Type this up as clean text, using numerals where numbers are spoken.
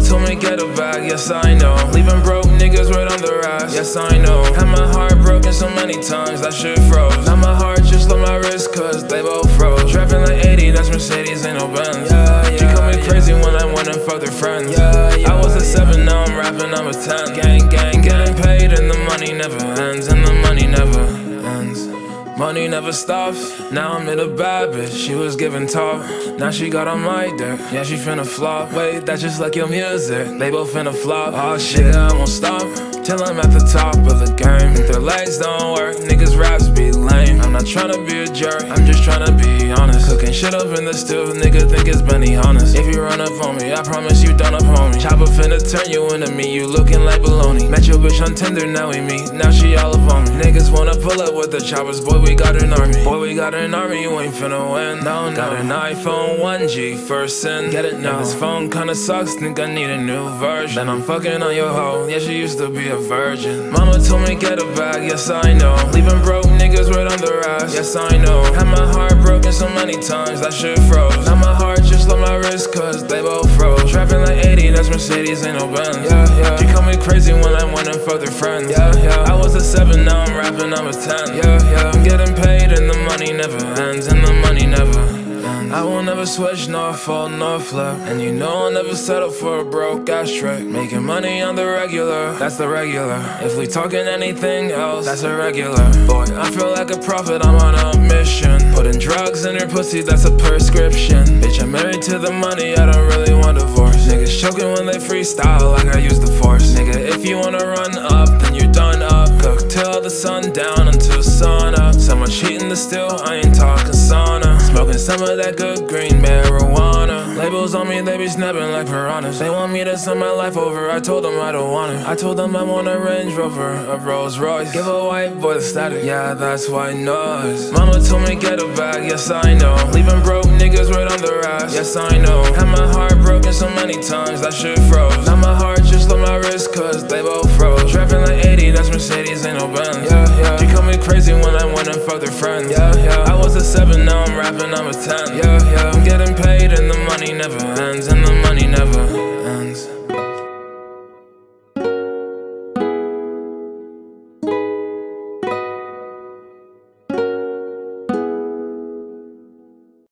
told me get a bag, yes I know. Leaving broke niggas right on their ass, yes I know. Had my heart broken so many times, that shit froze. Now my heart just let my wrist cause they both froze. Driving like 80, that's Mercedes, ain't no Benz. She call me crazy when I went and fucked her friends. I was a 7, now I'm rapping, I'm a 10. Gang, gang, getting paid and the money never ends. And the money never ends. Money never stops, now I'm in a bad bitch. She was giving top, now she got on my dick. Yeah, she finna flop, wait, that's just like your music. They both finna flop, oh shit, I won't stop till I'm at the top of the game. If their legs don't work, niggas raps be lame. I'm not tryna be a jerk, I'm just tryna be honest. Cooking shit up in the stew, nigga think it's Benny honest. If you run up on me, I promise you done up on me. Chopper finna turn you into me, you looking like baloney. Met your bitch on Tinder, now we meet, now she all up on me. Niggas wanna pull up with the choppers, boy we got an army. Boy we got an army, you ain't finna win. No, no. Got an iPhone 1G, first sin, get it now. This phone kinda sucks, think I need a new version. Then I'm fucking on your hoe, yeah she used to be a virgin. Mama told me get a bag, yes I know. Leaving broke niggas right on their ass, yes I know. Had my heart broken so many times, that shit froze. Now my heart just let my wrist cause they both froze. Driving like 80, that's Mercedes, ain't no Benz. She call me crazy when I went and fucked her friends. I was a 7, now I'm rapping, I'm a 10. I'm getting paid and the money never ends. And the money never ends. I will never switch, nor fall, nor flip. And you know I'll never settle for a broke ass trick. Making money on the regular, that's the regular. If we talking anything else, that's irregular. Boy, I feel like a prophet, I'm on a mission. Putting drugs in your pussy, that's a prescription. Bitch, I'm married to the money, I don't really want divorce. Niggas choking when they freestyle like I use the force. Nigga, if you wanna run up, then you're done up. Cook till the sun down until sun up. Someone cheating the still, I ain't talking sauna. Smoking some of that good green marijuana. Labels on me, they be snapping like piranhas. They want me to send my life over, I told them I don't want it. I told them I want a Range Rover, a Rolls Royce. Give a white boy the static, yeah that's white noise. Mama told me get a bag, yes I know. Leaving broke niggas right on their ass, yes I know. Had my heart broken so many times, that shit froze. Now my heart just let my wrist cause they both froze. Driving like 80, that's Mercedes, ain't no Benz. She call me crazy when I went and fucked her friends. I was a 7, now I'm rapping, I'm a 10. I'm getting paid and the money never ends. And the money never ends.